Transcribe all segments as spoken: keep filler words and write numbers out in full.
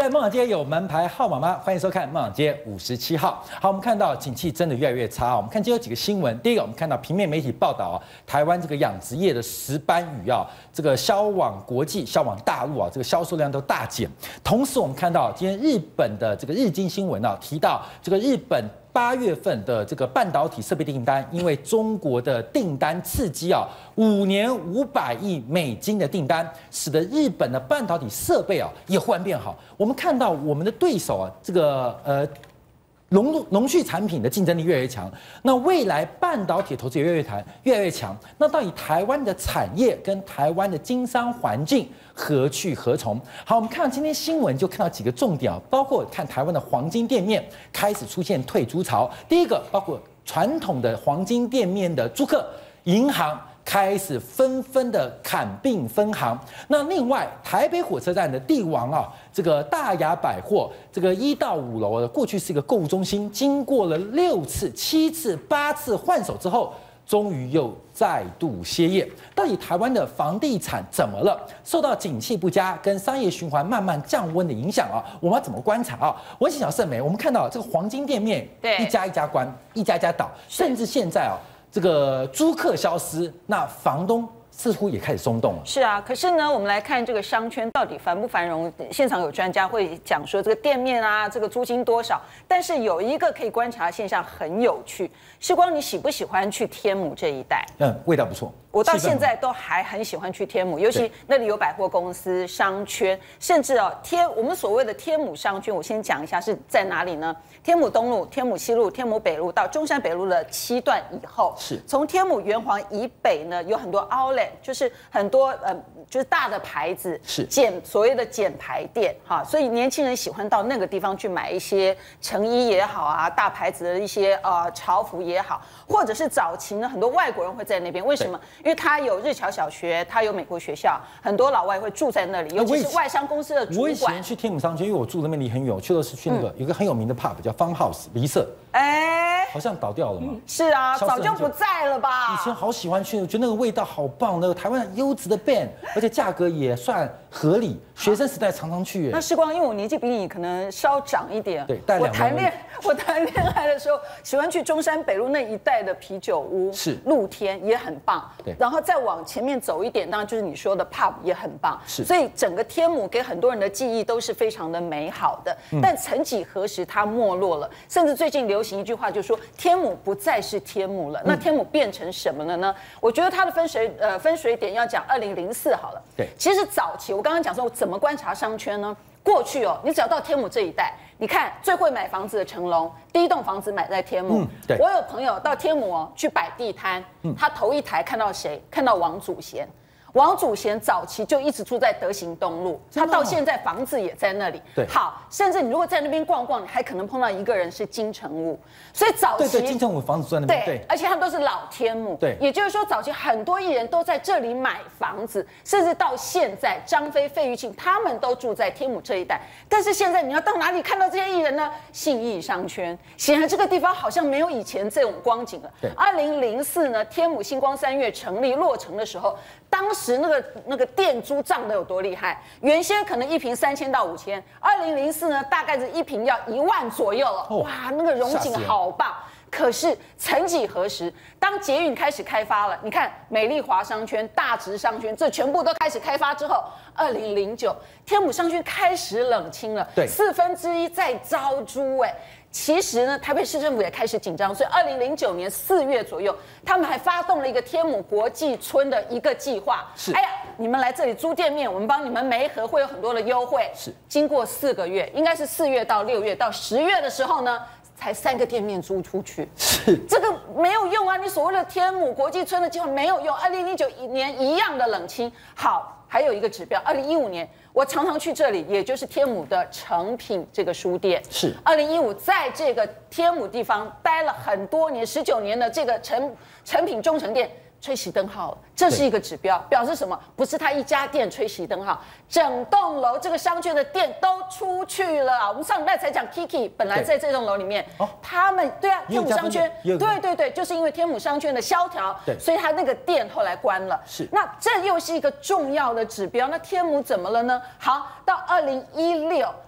在梦想街有门牌号码吗？欢迎收看梦想街五十七号。好，我们看到景气真的越来越差。我们看今天有几个新闻。第一个，我们看到平面媒体报道啊，台湾这个养殖业的石斑鱼啊，这个销往国际、销往大陆啊，这个销售量都大减。同时，我们看到今天日本的这个日经新闻啊，提到这个日本八月份的这个半导体设备订单，因为中国的订单刺激啊，五年五百亿美金的订单，使得日本的半导体设备啊也忽然变好。我们看到我们的对手啊，这个呃。农农畜产品的竞争力越来越强，那未来半导体投资也越来越强，越来越强。那到底台湾的产业跟台湾的经商环境何去何从？好，我们看到今天新闻就看到几个重点啊，包括看台湾的黄金店面开始出现退租潮。第一个，包括传统的黄金店面的租客、银行。开始纷纷的砍并分行。那另外，台北火车站的帝王啊，这个大雅百货，这个一到五楼的过去是一个购物中心，经过了六次、七次、八次换手之后，终于又再度歇业。到底台湾的房地产怎么了？受到景气不佳跟商业循环慢慢降温的影响啊，我们要怎么观察啊？我请教盛梅，我们看到这个黄金店面，一家一家关，一家一家倒，甚至现在啊。这个租客消失，那房东似乎也开始松动了。 是啊，可是呢，我们来看这个商圈到底繁不繁荣？现场有专家会讲说，这个店面啊，这个租金多少？但是有一个可以观察的现象很有趣，时光，你喜不喜欢去天母这一带？ 嗯，味道不错。 我到现在都还很喜欢去天母，尤其那里有百货公司、商圈，甚至哦天我们所谓的天母商圈，我先讲一下是在哪里呢？天母东路、天母西路、天母北路到中山北路的七段以后， 是从天母圆环以北呢，有很多 outlet， 就是很多呃就是大的牌子， 是简所谓的简牌店哈，所以年轻人喜欢到那个地方去买一些成衣也好啊，大牌子的一些呃潮服也好，或者是早期呢，很多外国人会在那边，为什么？因为它有日侨小学，它有美国学校，很多老外会住在那里，尤其是外商公司的主管。 我以前去天母商圈，因为我住那边离很远，我去的是去那个、嗯、有一个很有名的 pub 叫 Fun House 离社， 哎， 好像倒掉了嘛。 是啊，早就不在了吧？ 以前好喜欢去，我觉得那个味道好棒，那个台湾优质的 band， 而且价格也算合理。学生时代常常去。 那时光，因为我年纪比你可能稍长一点， 对，带我谈恋我谈恋爱的时候，喜欢去中山北路那一带的啤酒屋， 是露天也很棒。 对， 然后再往前面走一点，当然就是你说的 pub 也很棒。 是， 所以整个天母给很多人的记忆都是非常的美好的。嗯、但曾几何时，它没落了，甚至最近流行一句话，就是说天母不再是天母了。嗯、那天母变成什么了呢？我觉得它的分水呃分水点要讲二零零四好了。 对， 其实早期我刚刚讲说怎么观察商圈呢？过去哦，你只要到天母这一带，你看最会买房子的成龙，第一栋房子买在天母。嗯、对，我有朋友到天母哦去摆地摊，嗯、他头一台看到谁？看到王祖贤。王祖贤早期就一直住在德行东路，他到现在房子也在那里。 对， 好，甚至你如果在那边逛逛，你还可能碰到一个人是金城武。所以早期对对，金城武房子在那边。 对，对而且他们都是老天母。 对， 也就是说，早期很多艺人都在这里买房子，甚至到现在，张飞、费玉清他们都住在天母这一带。但是现在你要到哪里看到这些艺人呢？信义商圈，显然这个地方好像没有以前这种光景了。 对， 二零零四呢，天母星光三月成立落成的时候。当时那个那个店租涨得有多厉害？原先可能一坪三千到五千，二零零四呢，大概是一坪要一万左右了。哦、哇，那个荣景好棒。可是曾几何时，当捷运开始开发了，你看美丽华商圈、大直商圈，这全部都开始开发之后，二零零九天母商圈开始冷清了， 对， 四分之一在招租，哎。其实呢，台北市政府也开始紧张，所以二零零九年四月左右，他们还发动了一个天母国际村的一个计划。 是， 哎呀，你们来这里租店面，我们帮你们媒合，会有很多的优惠。 是， 经过四个月，应该是四月到六月到十月的时候呢，才三个店面租出去。 是， 这个没有用啊！你所谓的天母国际村的计划没有用。二零零九年一样的冷清。好，还有一个指标，二零一五年。我常常去这里，也就是天母的诚品这个书店。 是， 二零一五在这个天母地方待了很多年，十九年的这个诚诚品忠诚店吹熄灯号了，这是一个指标，表示什么？不是他一家店吹熄灯号，整栋楼这个商圈的店都出去了。我们上礼拜才讲 Kiki 本来在这栋楼里面，哦、他们对啊，天母商圈，对对对，就是因为天母商圈的萧条，所以他那个店后来关了。 是， 那这又是一个重要的指标。那天母怎么了呢？好，到二零一六。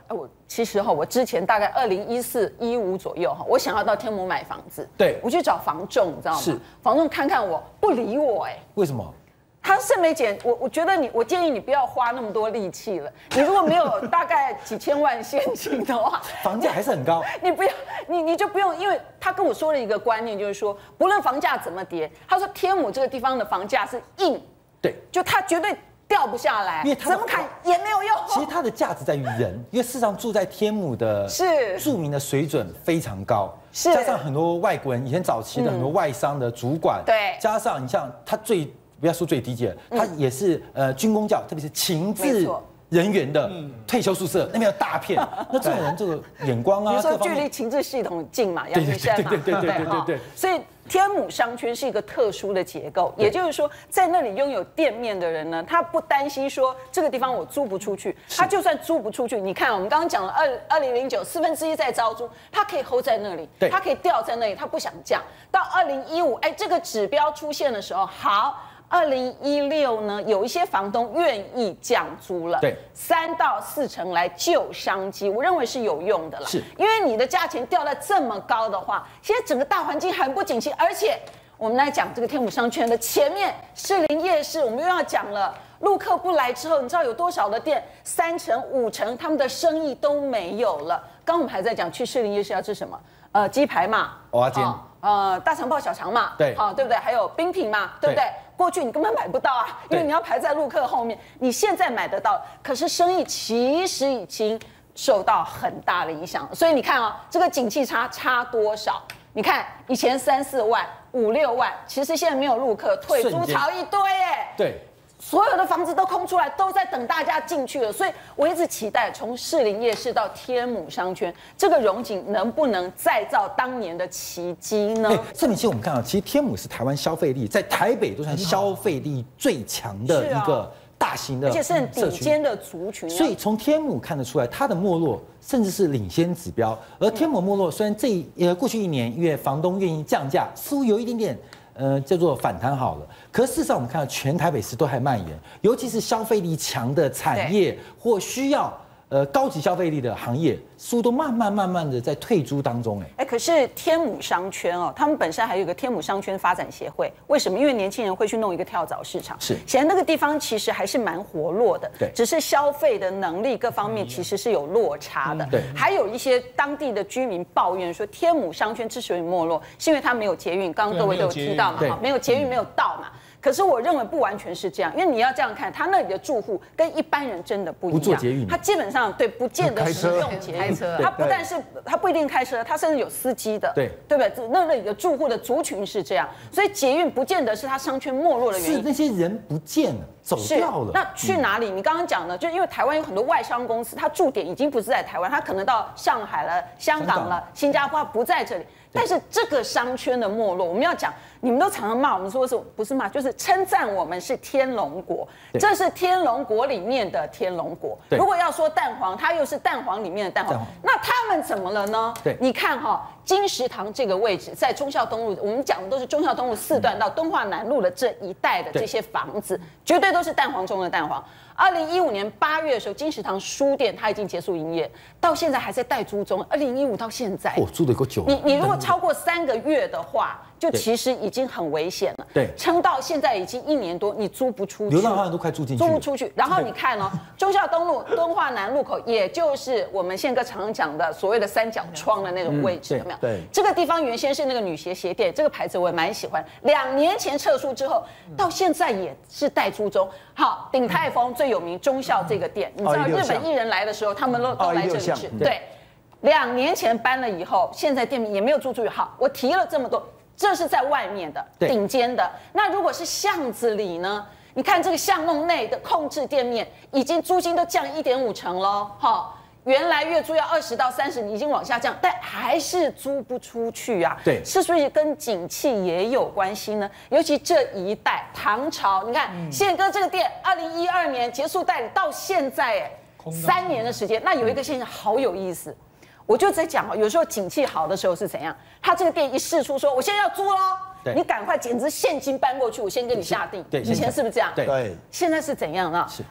我其实哈，我之前大概二零一四一五左右哈，我想要到天母买房子， 对我去找房仲，你知道吗？ 是房仲看看我不理我，哎， 为什么？ 他盛梅姐，我我觉得你，我建议你不要花那么多力气了。你如果没有大概几千万现金的话， 房价还是很高。 你不要，你你就不用，因为他跟我说了一个观念，就是说，不论房价怎么跌，他说天母这个地方的房价是硬， 对， 就它绝对掉不下来， 因为它怎么砍也没有用。 其实它的价值在于人，因为事实上住在天母的是住民的水准非常高， 是加上很多外国人，以前早期的很多外商的主管， 嗯对， 加上你像他最。不要说最低级了，他也是呃军公教，特别是情治人员的退休宿舍，那边有大片。那这种人这个眼光啊， 比如说距离情治系统近嘛，阳明山嘛， 对对对对对对对。 所以天母商圈是一个特殊的结构，也就是说，在那里拥有店面的人呢，他不担心说这个地方我租不出去，他就算租不出去，你看我们刚刚讲了二二零零九四分之一在招租，他可以 hold 在那里，他可以吊在那里，他不想降。到二零一五，哎，这个指标出现的时候，好。二零一六呢，有一些房东愿意降租了， 对， 三到四成来救商机，我认为是有用的了。 是， 因为你的价钱掉在这么高的话，现在整个大环境很不景气，而且我们来讲这个天母商圈的前面士林夜市，我们又要讲了，陆客不来之后，你知道有多少的店，三成五成他们的生意都没有了。刚我们还在讲去士林夜市要吃什么，呃，鸡排嘛， 蚵仔煎。 呃，大肠包小肠嘛， 对， 好、哦，对不对？还有冰品嘛，对不对？对过去你根本买不到啊，因为你要排在陆客后面。你现在买得到，可是生意其实已经受到很大的影响。所以你看哦，这个景气差差多少？你看以前三四万、五六万，其实现在没有陆客，退租潮一堆耶。 对。 所有的房子都空出来，都在等大家进去了，所以我一直期待从士林夜市到天母商圈，这个荣景能不能再造当年的奇迹呢？ 哎，这里其实我们看到，其实天母是台湾消费力在台北都算消费力最强的一个大型的， 而且是很顶尖的族群。 所以从天母看得出来，它的没落甚至是领先指标。而天母没落，虽然这呃过去一年因为房东愿意降价，似乎有一点点。呃，叫做反弹好了。可是事实上，我们看到全台北市都还蔓延，尤其是消费力强的产业或需要呃高级消费力的行业，似乎都慢慢慢慢的在退租当中。哎， 哎，可是天母商圈哦，他们本身还有一个天母商圈发展协会，为什么？因为年轻人会去弄一个跳蚤市场， 是， 显然那个地方其实还是蛮活络的， 对， 只是消费的能力各方面其实是有落差的， 对。 还有一些当地的居民抱怨说，天母商圈之所以没落，是因为它没有捷运，刚刚各位都有提到嘛，哈，没有捷运，没有道嘛。可是我认为不完全是这样，因为你要这样看，他那里的住户跟一般人真的不一样。 不坐捷运， 他基本上对不见得使用捷运，他不但是他不一定开车，他甚至有司机的， 对对不对？那那里的住户的族群是这样，所以捷运不见得是他商圈没落的原因。 是那些人不见了，走掉了。 那去哪里？你刚刚讲的，就因为台湾有很多外商公司，它驻点已经不是在台湾，它可能到上海了、香港了、新加坡，不在这里。但是这个商圈的没落，我们要讲，你们都常常骂我们说是不是骂，就是称赞我们是天龙国，这是天龙国里面的天龙国。如果要说蛋黄，它又是蛋黄里面的蛋黄，那他们怎么了呢？ 对， 你看哈、哦，金石堂这个位置在忠孝东路，我们讲的都是忠孝东路四段到敦化南路的这一带的这些房子，绝对都是蛋黄中的蛋黄。二零一五年八月的时候，金石堂书店它已经结束营业，到现在还在代租中。二零一五到现在， 哦，租的够久。 你你如果超过三个月的话，就其实已经很危险了。 对， 撑到现在已经一年多，你租不出去， 流浪汉都快住进去， 租不出去。然后你看哦，忠孝东路、敦化南路口，也就是我们宪哥常常讲的所谓的三角窗的那种位置， 嗯、 有没有？ 对， 这个地方原先是那个女鞋鞋店，这个牌子我也蛮喜欢。两年前撤出之后，到现在也是代租中。好，鼎泰丰最有名忠孝这个店，你知道日本艺人来的时候，他们都都来这里吃。对，两年前搬了以后，现在店面也没有租出去。好，我提了这么多，这是在外面的顶尖的。那如果是巷子里呢？你看这个巷弄内的控制店面，已经租金都降一点五成喽。好，原来月租要二十到三十，你已经往下降，但还是租不出去啊。 对， 是不是跟景气也有关系呢？尤其这一代唐朝，你看宪哥这个店，二零一二年结束代理到现在，哎，三年的时间。那有一个现象好有意思。我就在讲哦，有时候景气好的时候是怎样？他这个店一释出说，我现在要租喽，你赶快简直现金搬过去，我先跟你下定。 对， 以前是不是这样？ 对， 现在是怎样啊？ 是， 哎，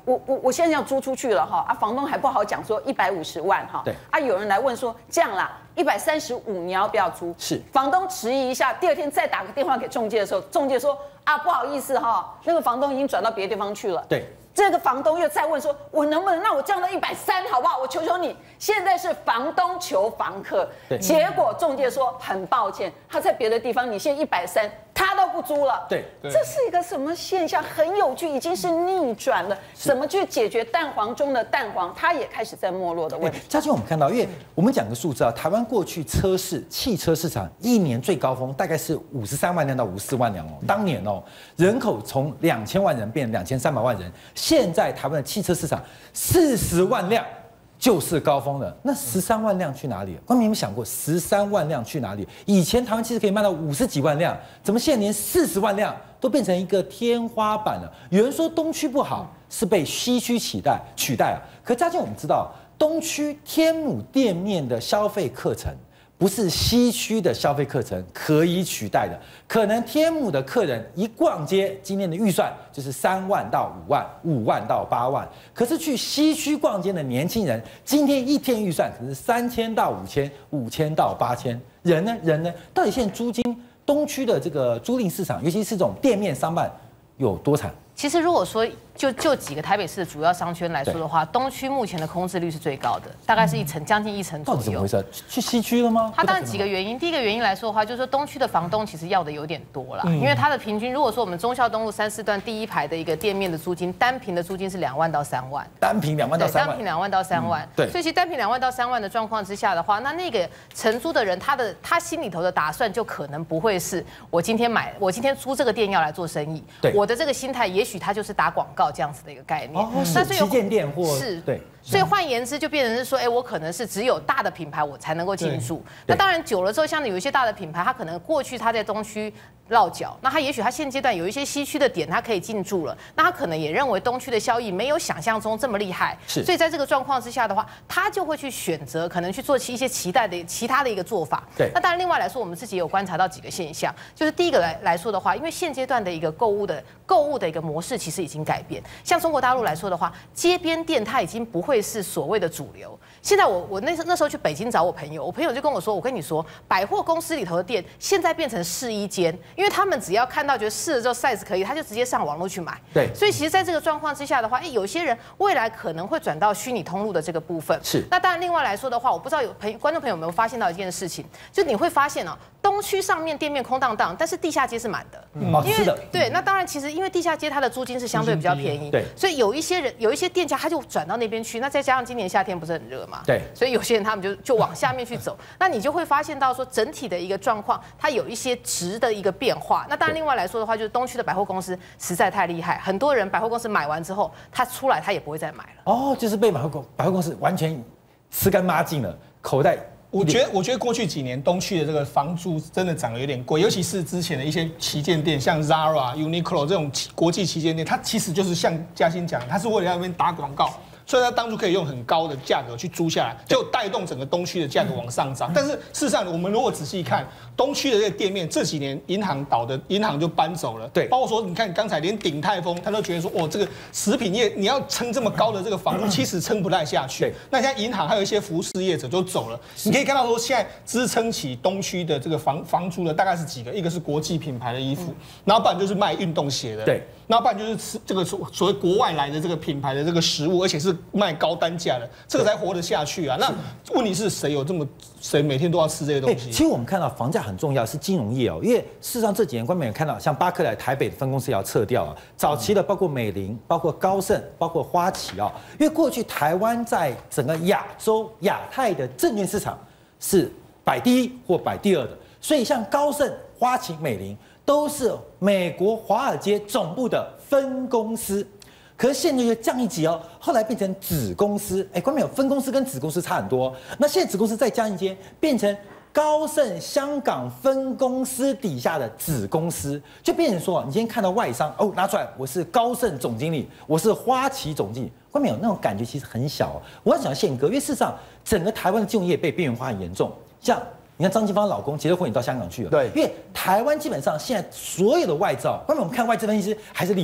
我我我现在要租出去了哈，啊，房东还不好讲说一百五十万哈， 对， 啊，有人来问说这样啦，一百三十五你要不要租？ 是， 房东迟疑一下，第二天再打个电话给中介的时候，中介说啊，不好意思哈，那个房东已经转到别的地方去了。 对。 这个房东又再问说：“我能不能让我降到一百三，好不好？我求求你。”现在是房东求房客，结果中介说很抱歉，他在别的地方，你现在一百三，他都不租了。 对， 这是一个什么现象？很有趣，已经是逆转了。怎么去解决蛋黄中的蛋黄？它也开始在没落的问题。 嘉俊，我们看到，因为我们讲个数字啊，台湾过去车市汽车市场一年最高峰大概是五十三万辆到五十四万辆哦，当年哦，人口从两千万人变两千三百万人。现在台湾的汽车市场四十万辆就是高峰了，那十三万辆去哪里？观众有没有想过，十三万辆去哪里？以前台湾其实可以卖到五十几万辆，怎么现在连四十万辆都变成一个天花板了？有人说东区不好，是被西区取代取代啊。可嘉俊，我们知道东区天母店面的消费课程，不是西区的消费课程可以取代的。可能天母的客人一逛街，今天的预算就是三万到五万，五万到八万。可是去西区逛街的年轻人，今天一天预算可能是三千到五千，五千到八千。人呢？人呢？到底现在租金东区的这个租赁市场，尤其是这种店面商办，有多惨？ 其实如果说就就几个台北市的主要商圈来说的话，东区目前的空置率是最高的，大概是一成，将近一成左右。 到底怎么回事？去西区了吗？ 它当然几个原因，第一个原因来说的话，就是说东区的房东其实要的有点多啦，因为它的平均，如果说我们忠孝东路三四段第一排的一个店面的租金，单坪的租金是两万到三万， 单坪两万到三万， 单坪两万到三万，对，所以其实单坪两万到三万的状况之下的话，那那个承租的人，他的他心里头的打算就可能不会是我今天买，我今天租这个店要来做生意，对，我的这个心态，也许他就是打广告这样子的一个概念， 哦，那是旗舰店或是对。 所以换言之，就变成是说，哎，我可能是只有大的品牌我才能够进驻。那当然久了之后，像有一些大的品牌，它可能过去它在东区落脚，那它也许它现阶段有一些西区的点，它可以进驻了。那它可能也认为东区的效益没有想象中这么厉害，是。所以在这个状况之下的话，他就会去选择可能去做一些期待的其他的一个做法。对。那当然，另外来说，我们自己也有观察到几个现象，就是第一个来来说的话，因为现阶段的一个购物的购物的一个模式其实已经改变。像中国大陆来说的话，街边店它已经不会是所谓的主流。现在我我那那时候去北京找我朋友，我朋友就跟我说，我跟你说，百货公司里头的店现在变成试衣间，因为他们只要看到觉得试了之后 size 可以，他就直接上网络去买。对，所以其实在这个状况之下的话，哎，有些人未来可能会转到虚拟通路的这个部分。是。那当然，另外来说的话，我不知道有朋观众朋友有没有发现到一件事情，就你会发现哦，东区上面店面空荡荡，但是地下街是满的。嗯，因为对，那当然其实因为地下街它的租金是相对比较便宜，对，所以有一些人有一些店家他就转到那边去。那再加上今年夏天不是很热嘛，对，所以有些人他们就就往下面去走。那你就会发现到说整体的一个状况，它有一些值的一个变化。那当然另外来说的话，就是东区的百货公司实在太厉害，很多人百货公司买完之后，他出来他也不会再买了。哦， 就是被百货公百货公司完全吃干抹净了，口袋。 我觉得，我觉得过去几年东区的这个房租真的涨得有点贵，尤其是之前的一些旗舰店，像 Zara、Uniqlo 这种国际旗舰店，它其实就是像嘉欣讲，它是为了在那边打广告。所以他当初可以用很高的价格去租下来，就带动整个东区的价格往上涨。但是事实上，我们如果仔细看东区的这个店面，这几年银行倒的银行就搬走了。对，包括说你看刚才连鼎泰丰，他都觉得说，哦，这个食品业你要撑这么高的这个房租，其实撑不太下去。那现在银行还有一些服饰业者就走了。你可以看到说，现在支撑起东区的这个房房租的大概是几个，一个是国际品牌的衣服，然后不然就是卖运动鞋的。对。那不然就是吃这个所所谓国外来的这个品牌的这个食物，而且是卖高单价的，这个才活得下去啊。那问题是谁有这么谁每天都要吃这些东西？ 其实我们看到房价很重要，是金融业哦，因为事实上这几年观众也看到，像巴克莱台北的分公司也要撤掉啊，早期的包括美林、包括高盛、包括花旗啊，因为过去台湾在整个亚洲亚太的证券市场是摆第一或摆第二的，所以像高盛、花旗、美林。都是美国华尔街总部的分公司，可是现在就降一级哦，后来变成子公司。哎，观众有分公司跟子公司差很多，那现在子公司再降一阶，变成高盛香港分公司底下的子公司，就变成说，你今天看到外商哦，拿出来，我是高盛总经理，我是花旗总经理，观众有那种感觉其实很小哦。我要讲宪哥，因为事实上整个台湾的金融业被边缘化很严重，像。你看张金芳老公结了婚，也到香港去了。对，因为台湾基本上现在所有的外资，关键我们看外资分析师还是立正，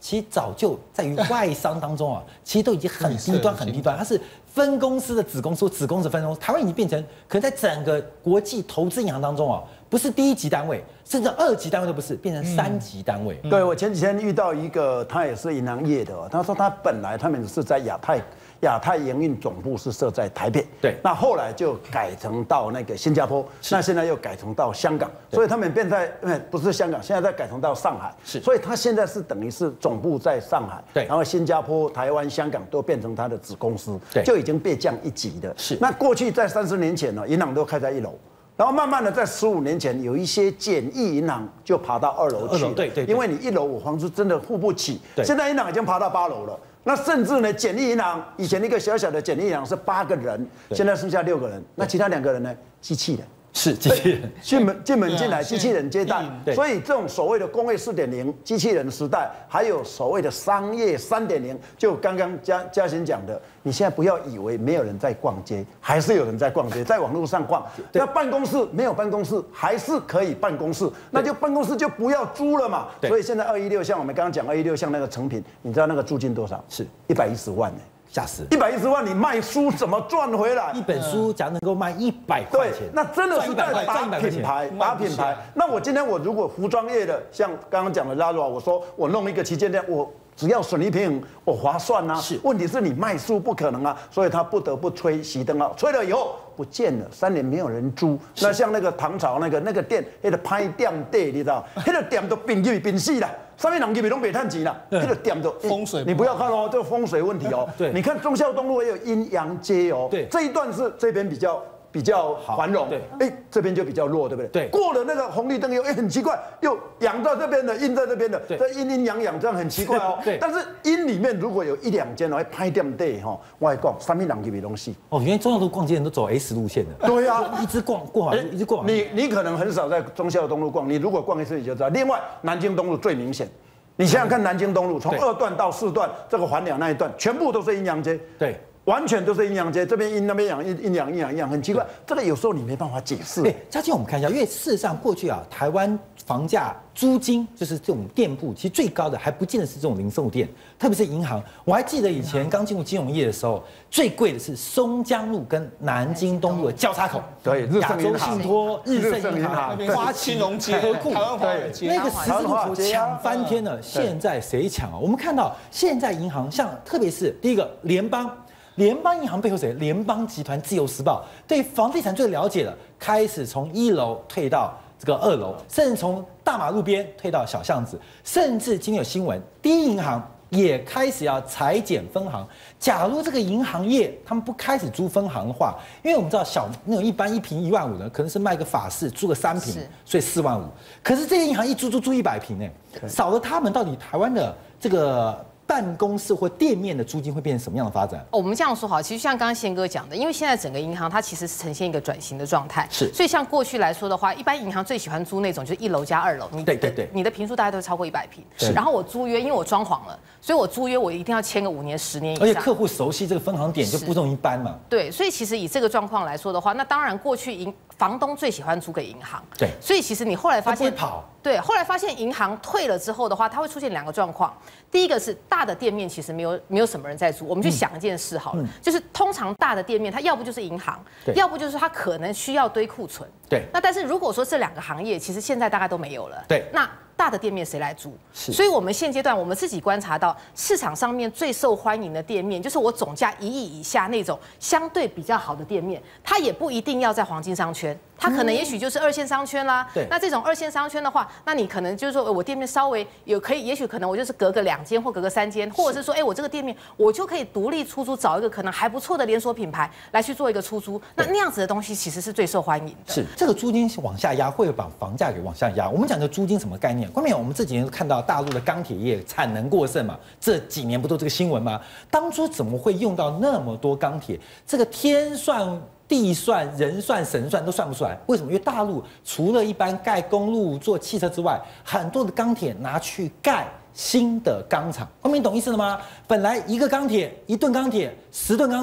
其实早就在于外商当中啊，其实都已经很低端很低端，它是分公司的子公司，子公司分公司，台湾已经变成可能在整个国际投资银行当中啊，不是第一级单位，甚至二级单位都不是，变成三级单位。 嗯、对我前几天遇到一个，他也是银行业的，他说他本来他们是在亚太。亚太营运总部是设在台北， 对， 那后来就改成到那个新加坡，那现在又改成到香港，所以他们变在不是香港，现在在改成到上海， 是， 所以他现在是等于是总部在上海， 对， 然后新加坡、台湾、香港都变成他的子公司， 对， 就已经被降一级的。 是， 那过去在三十年前呢，银行都开在一楼。然后慢慢的，在十五年前，有一些简易银行就爬到二楼去， 对对， 因为你一楼我房租真的付不起，现在银行已经爬到八楼了。那甚至呢，简易银行以前一个小小的简易银行是八个人，现在剩下六个人，那其他两个人呢？机器人。 是机器人进门进门进来，机器人接待，所以这种所谓的工业四点零、机器人时代，还有所谓的商业三点零，就刚刚嘉嘉欣讲的，你现在不要以为没有人在逛街，还是有人在逛街，在网络上逛。那办公室没有办公室，还是可以办公室，那就办公室就不要租了嘛。所以现在二一六像我们刚刚讲二一六像那个成品，你知道那个租金多少？ 是一百一十万呢。 吓死！ 一百一十万，你卖书怎么赚回来？ 一本书假如能够卖一百块钱， 那真的是在打品牌，打品牌。那我今天我如果服装业的，像刚刚讲的拉拉，我说我弄一个旗舰店，我只要损益平衡，我划算啊。 是， 问题是你卖书不可能啊，所以他不得不吹熄灯啊，吹了以后不见了，三年没有人租。那像那个唐朝那个那个店，那个拍店店，你知道，那个店都并入并死了。上面人基本都没赚钱了，这个点都风水， 你不要看哦，这个风水问题哦。 对， 你看忠孝东路也有阴阳街哦。 对， 这一段是这边比较比较繁荣， 对， 哎，这边就比较弱，对不对？ 对， 过了那个红绿灯又哎很奇怪，又阳在这边的，阴在这边的，这阴阴阳阳这样很奇怪哦。 对， 但是阴里面如果有一两间哦，拍店地哈，我还讲上面人基本东西。 哦，原来忠孝路逛街人都走 S 路线的。 对啊， 一直逛逛好，一直逛。 你你可能很少在忠孝东路逛，你如果逛一次你就知道。另外，南京东路最明显。你想想看，南京东路从二段到四段，这个环两那一段，全部都是阴阳街， 对， 完全都是阴阳街，这边阴那边阳，阴阴阳阴阳阴阳，很奇怪，这个有时候你没办法解释。 对，嘉靖，我们看一下，因为事实上过去啊，台湾房价租金就是这种店铺，其实最高的还不见得是这种零售店，特别是银行。我还记得以前刚进入金融业的时候，最贵的是松江路跟南京东路的交叉口， 对， 亚洲信托、日盛银行、 花旗龙街、 和库， 台湾华尔街， 那个十字路口抢翻天了。现在谁抢啊？我们看到现在银行，像特别是第一个联邦。联邦银行背后谁？联邦集团、自由时报对房地产最了解了，开始从一楼退到这个二楼，甚至从大马路边退到小巷子，甚至今天有新闻，第一银行也开始要裁减分行。假如这个银行业他们不开始租分行的话，因为我们知道小那种一般一平一万五呢，可能是卖个法式租个三平，所以四万五。可是这些银行一租租租一百平呢，少了他们，到底台湾的这个办公室或店面的租金会变成什么样的发展？ 哦，我们这样说好，其实像刚刚宪哥讲的，因为现在整个银行它其实是呈现一个转型的状态， 是， 所以像过去来说的话，一般银行最喜欢租那种就是一楼加二楼，你对对对， 你的坪数大概都超过一百坪，然后我租约，因为我装潢了，所以我租约我一定要签个五年、十年以上， 而且客户熟悉这个分行点就不容易搬嘛。 对，所以其实以这个状况来说的话，那当然过去银房东最喜欢租给银行， 对， 所以其实你后来发现跑。 对，后来发现银行退了之后的话，它会出现两个状况。第一个是大的店面其实没有没有什么人在租，我们去想一件事好了，嗯、就是通常大的店面它要不就是银行，要不就是它可能需要堆库存。 对。 那但是如果说这两个行业其实现在大概都没有了， 对。 那大的店面谁来租？所以我们现阶段我们自己观察到市场上面最受欢迎的店面，就是我总价一亿以下那种相对比较好的店面，它也不一定要在黄金商圈。它可能也许就是二线商圈啦， 对。 那这种二线商圈的话，那你可能就是说我店面稍微有可以，也许可能我就是隔个两间或隔个三间，或者是说，哎，我这个店面我就可以独立出租，找一个可能还不错的连锁品牌来去做一个出租。那那样子的东西其实是最受欢迎的。 是这个租金往下压，会把房价给往下压。我们讲的租金什么概念？关键我们这几年看到大陆的钢铁业产能过剩嘛，这几年不都这个新闻吗？当初怎么会用到那么多钢铁？这个天算地算、人算、神算都算不出来，为什么？因为大陆除了一般盖公路、做汽车之外，很多的钢铁拿去盖新的钢厂。后面你懂意思了吗？本来一个钢铁、一吨钢铁、十吨钢铁，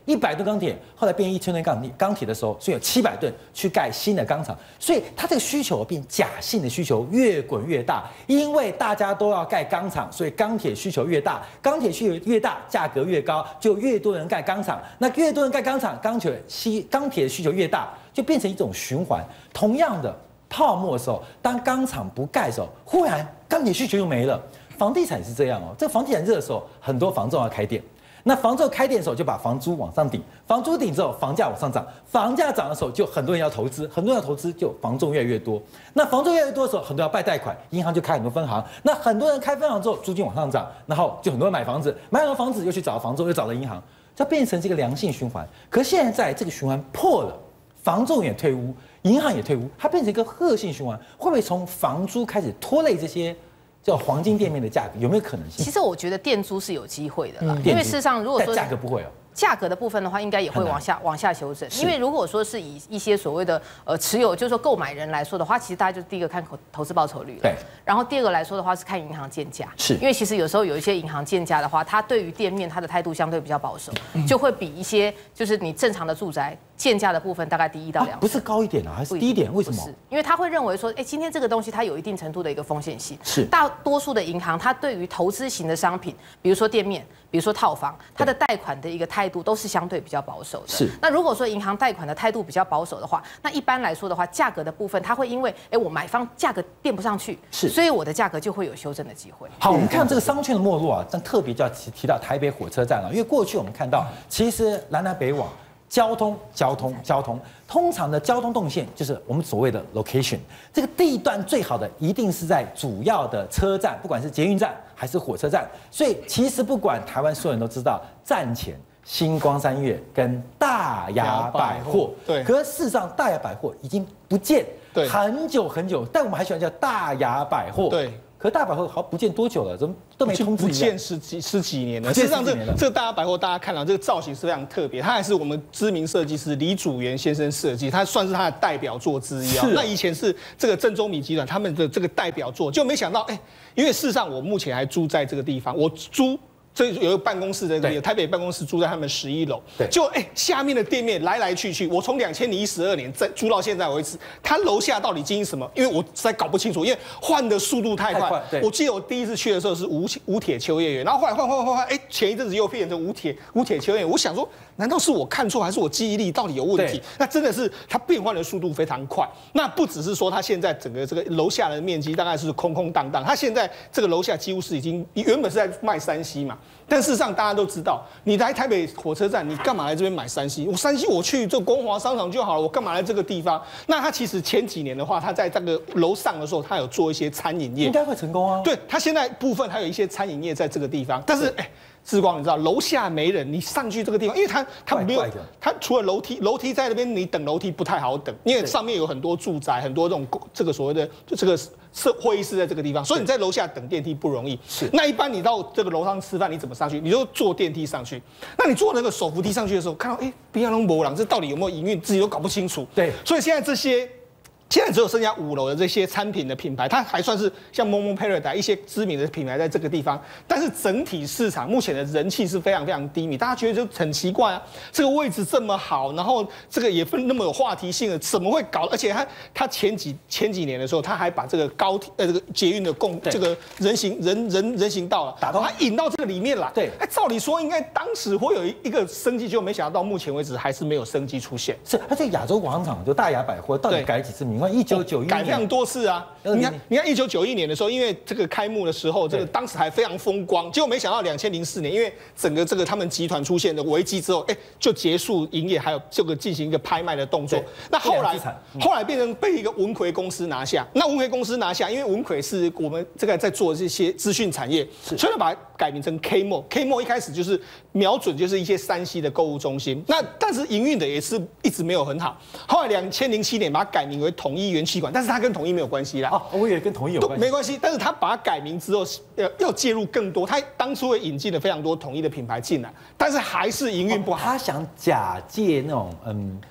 一百吨钢铁，后来变一千吨钢铁钢铁的时候，所以有七百吨去盖新的钢厂，所以它这个需求变假性的需求越滚越大，因为大家都要盖钢厂，所以钢铁需求越大，钢铁需求越大，价格越高，就越多人盖钢厂，那越多人盖钢厂，钢铁需钢铁的需求越大，就变成一种循环。同样的泡沫的时候，当钢厂不盖的时候，忽然钢铁需求又没了。房地产也是这样哦，这个房地产热的时候，很多房仲要开店。那房仲开店的时候，就把房租往上顶，房租顶之后，房价往上涨，房价涨的时候，就很多人要投资，很多人要投资，就房仲越来越多。那房仲越来越多的时候，很多人要办贷款，银行就开很多分行。那很多人开分行之后，租金往上涨，然后就很多人买房子，买完房子又去找房仲，又找了银行，这变成这个良性循环。可是现在这个循环破了，房仲也退屋，银行也退屋，它变成一个恶性循环，会不会从房租开始拖累这些？叫黄金店面的价格有没有可能性？ 其实我觉得店租是有机会的啦，因为事实上如果说价格不会哦。 价格的部分的话，应该也会往下往下修正。因为如果说是以一些所谓的呃持有，就是说购买人来说的话，其实大家就第一个看投投资报酬率了。 对。 然后第二个来说的话是看银行建价， 是因为其实有时候有一些银行建价的话，它对于店面它的态度相对比较保守，就会比一些就是你正常的住宅建价的部分大概低一到两。 不是高一点啊，还是低一点？为什么？ 是因为他会认为说，哎，今天这个东西它有一定程度的一个风险性。 是。 大多数的银行，它对于投资型的商品，比如说店面，比如说套房，它的贷款的一个态度都是相对比较保守的。 是。 那如果说银行贷款的态度比较保守的话，那一般来说的话，价格的部分它会因为，哎，我买方价格变不上去， 是， 所以我的价格就会有修正的机会。 好，我们看这个商圈的没落啊，但特别就要提提到台北火车站了，因为过去我们看到，其实南来北往。交通，交通，交通，通常的交通动线就是我们所谓的 location， 这个地段最好的一定是在主要的车站，不管是捷运站还是火车站。所以其实不管台湾所有人都知道，站前星光三月跟大雅百货， 对， 可是事实上大雅百货已经不见， 对， 很久很久，但我们还喜欢叫大雅百货， 对。 可是大百货好不见多久了？怎么都没通知？ 不见十几十几年了。事实上，这这个大雅百货大家看到这个造型是非常特别，它还是我们知名设计师李祖原先生设计，它算是他的代表作之一啊。那以前是这个正宗米集团他们的这个代表作，就没想到哎，因为事实上我目前还住在这个地方，我租。这有一个办公室在这里，台北办公室住在他们十一楼。 对， 就哎、欸，下面的店面来来去去，我从两千零一十二年在租到现在为止，他楼下到底经营什么？因为我实在搞不清楚，因为换的速度太快。太快对，我记得我第一次去的时候是吴吴铁秋叶原，然后后来换换换换，哎、欸，前一阵子又变成吴铁吴铁秋叶原。我想说，难道是我看错，还是我记忆力到底有问题？那真的是它变换的速度非常快。那不只是说它现在整个这个楼下的面积大概是空空荡荡，它现在这个楼下几乎是已经原本是在卖三 C 嘛。但事实上，大家都知道，你来台北火车站，你干嘛来这边买三 C？ 我三 C 我去这光华商场就好了，我干嘛来这个地方？那他其实前几年的话，他在这个楼上的时候，他有做一些餐饮业， 应该会成功啊。 对他现在部分还有一些餐饮业在这个地方，但是哎。志光，你知道楼下没人，你上去这个地方，因为它它没有，它除了楼梯，楼梯在那边你等楼梯不太好等，因为上面有很多住宅，很多这种这个所谓的就这个设会议室在这个地方，所以你在楼下等电梯不容易。 是， 那一般你到这个楼上吃饭，你怎么上去？你就坐电梯上去。那你坐那个手扶梯上去的时候，看到哎，别人没人，这到底有没有营运，自己都搞不清楚。 对， 所以现在这些。现在只有剩下五楼的这些餐品的品牌，它还算是像 Momo Paradise 一些知名的品牌在这个地方，但是整体市场目前的人气是非常非常低迷，大家觉得就很奇怪啊，这个位置这么好，然后这个也分那么有话题性的，怎么会搞？而且它它前几前几年的时候，它还把这个高铁呃这个捷运的共这个人行人人人行道了，打到它引到这个里面来。 对， 哎，照理说应该当时会有一个生机，就没想到到目前为止还是没有生机出现。 是，它这个亚洲广场就大雅百货到底改几次名？一九九一改非常多次啊！你看，你看一九九一年的时候，因为这个开幕的时候，这个当时还非常风光，结果没想到两千零四年，因为整个这个他们集团出现的危机之后，哎，就结束营业，还有这个进行一个拍卖的动作。那后来，后来变成被一个文魁公司拿下。那文魁公司拿下，因为文魁是我们这个在做这些资讯产业，所以把它改名成 K Mall。K Mall 一开始就是瞄准就是一些山西的购物中心，那但是营运的也是一直没有很好。后来两千零七年把它改名为统一元气馆，但是它跟统一没有关系啦。 哦，我以为跟统一有关系。 没关系，但是他把它改名之后，要要介入更多。他当初也引进了非常多统一的品牌进来，但是还是营运不好。 他想假借那种嗯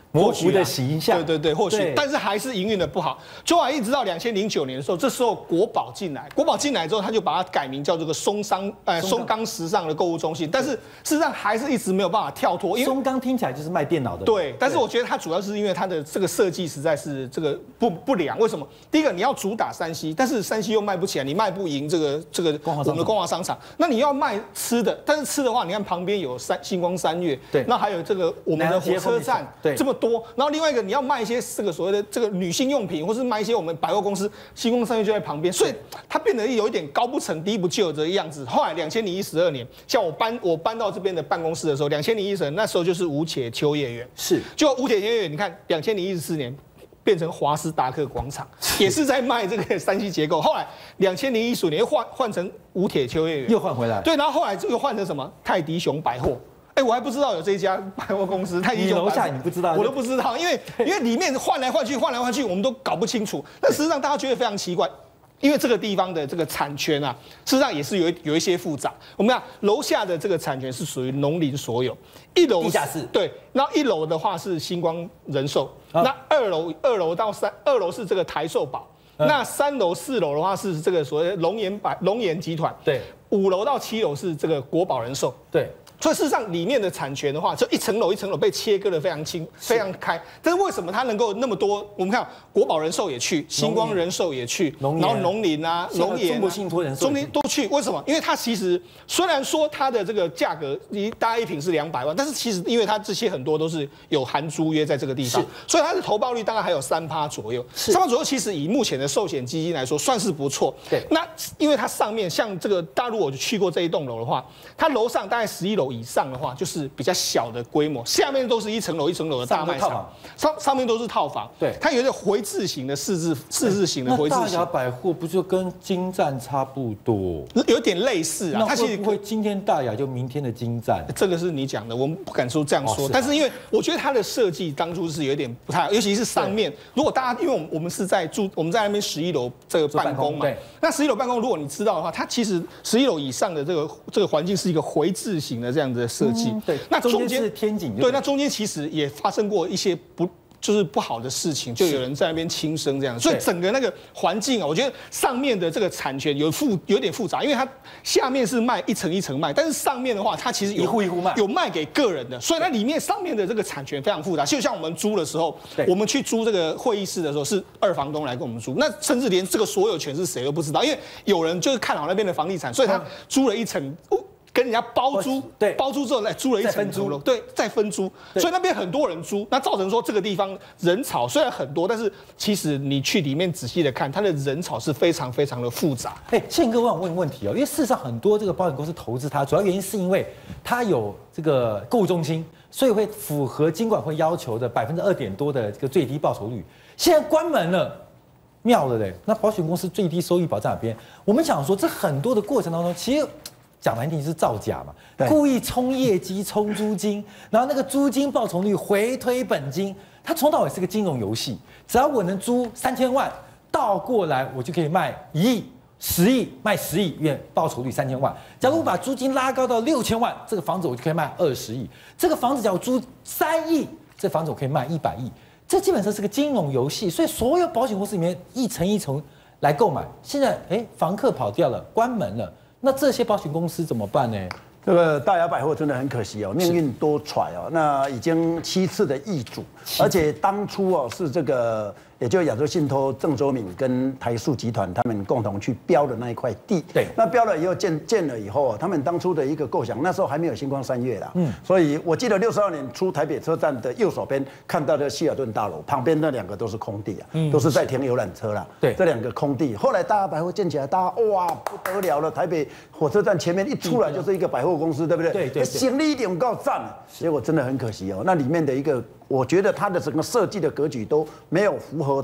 模糊的形象。 对对对，或许对， 但是还是营运的不好。就还一直到两千零九年的时候，这时候国宝进来，国宝进来之后，他就把它改名叫这个松商呃松冈时尚的购物中心，但是事实上还是一直没有办法跳脱，因为松冈听起来就是卖电脑的。 对，但是我觉得它主要是因为它的这个设计实在是这个不不良。为什么？第一个你要主打三 C， 但是三 C 又卖不起来，你卖不赢这个这个我们的光华商场。那你要卖吃的，但是吃的话，你看旁边有三星光三月， 对， 那还有这个我们的火车站，对，这么多。然后另外一个你要卖一些这个所谓的这个女性用品，或是卖一些我们百货公司，星光三月就在旁边，所以它变得有一点高不成低不就的这个样子。后来两千零一十二年，像我搬我搬到这边的办公室的时候，两千零一十年那时候就是吴铁秋叶原， 是， 就吴铁秋叶原，你看两千零一十四年。变成华斯达克广场，也是在卖这个三 C 结构。后来两千零一十五年又换换成吴铁秋叶原， 又换回来。 对，然后后来又换成什么泰迪熊百货。哎，我还不知道有这一家百货公司，泰迪熊百货。 你楼下你不知道？ 我都不知道，因为因为里面换来换去，换来换去，我们都搞不清楚。但事实上大家觉得非常奇怪。因为这个地方的这个产权啊，事实上也是有有一些复杂。我们看楼下的这个产权是属于农林所有，一楼地下室对，然后一楼的话是星光人寿，啊、那二楼二楼到三二楼是这个台寿保，嗯、那三楼四楼的话是这个所谓龙岩百龙岩集团， 对， 五楼到七楼是这个国宝人寿， 对。 所以事实上，里面的产权的话，这一层楼一层楼被切割的非常清、非常开。但是为什么它能够那么多？我们看国宝人寿也去，星光人寿也去，然后农林啊、龙岩、 中国信托人寿、 中林都去。为什么？因为它其实虽然说它的这个价格一大一瓶是两百万，但是其实因为它这些很多都是有含租约在这个地方，所以它的投报率大概还有三趴左右。三趴左右，其实以目前的寿险基金来说，算是不错。 对。 那因为它上面像这个大陆，我就去过这一栋楼的话，它楼上大概十一楼以上的话，就是比较小的规模，下面都是一层楼一层楼的大卖场，上上面都是套房。对，它有一个回字形的四字四字形的回字形。 那大雅百货不就跟金站差不多？ 有点类似啊。 它其实不会今天大雅就明天的金站， 这个是你讲的，我们不敢说这样说。但是因为我觉得它的设计当初是有点不太好，尤其是上面，如果大家因为我们我们是在住我们在那边十一楼这个办公嘛，那十一楼办公如果你知道的话，它其实十一楼以上的这个这个环境是一个回字形的这样子的设计。 对，那中间是天井。 对，那中间其实也发生过一些不就是不好的事情，就有人在那边轻生这样，所以整个那个环境啊，我觉得上面的这个产权有复有点复杂，因为它下面是卖一层一层卖，但是上面的话，它其实有一户一户卖， 有卖给个人的，所以它里面上面的这个产权非常复杂。就像我们租的时候，我们去租这个会议室的时候，是二房东来跟我们租，那甚至连这个所有权是谁都不知道，因为有人就是看好那边的房地产，所以他租了一层。跟人家包租，对，包租之后再租了一层租，对，再分租，所以那边很多人租，那造成说这个地方人潮虽然很多，但是其实你去里面仔细的看，它的人潮是非常非常的复杂。 哎，宪哥，我想问问题哦，因为事实上很多这个保险公司投资它，主要原因是因为它有这个购物中心，所以会符合金管会要求的百分之二点多的这个最低报酬率。现在关门了。妙了嘞，那保险公司最低收益保在哪边？我们想说，这很多的过程当中，其实讲难听是造假嘛，故意冲业绩、冲租金，然后那个租金报酬率回推本金，它从头到尾是个金融游戏。只要我能租三千万，倒过来我就可以卖一亿、十亿，卖十亿，因为报酬率三千万。假如我把租金拉高到六千万，这个房子我就可以卖二十亿。这个房子假如租三亿，这房子我可以卖一百亿。这基本上是个金融游戏，所以所有保险公司里面一层一层来购买。现在，哎，房客跑掉了，关门了，那这些保险公司怎么办呢？ 这个大雅百货真的很可惜哦，命运多舛哦。那已经七次的易主，而且当初哦是这个，也就亚洲信托郑州敏跟台塑集团他们共同去标的那一块地。对，那标了以后建建了以后，他们当初的一个构想，那时候还没有星光三月啦。嗯，所以我记得六十二年出台北车站的右手边看到的希尔顿大楼旁边那两个都是空地啊，嗯、都是在停游览车啦。对，这两个空地，后来大雅百货建起来，大家哇不得了了，台北火车站前面一出来就是一个百货公司，对不对？对对，行李一点够赞了。结果真的很可惜哦，那里面的一个，我觉得它的整个设计的格局都没有符合到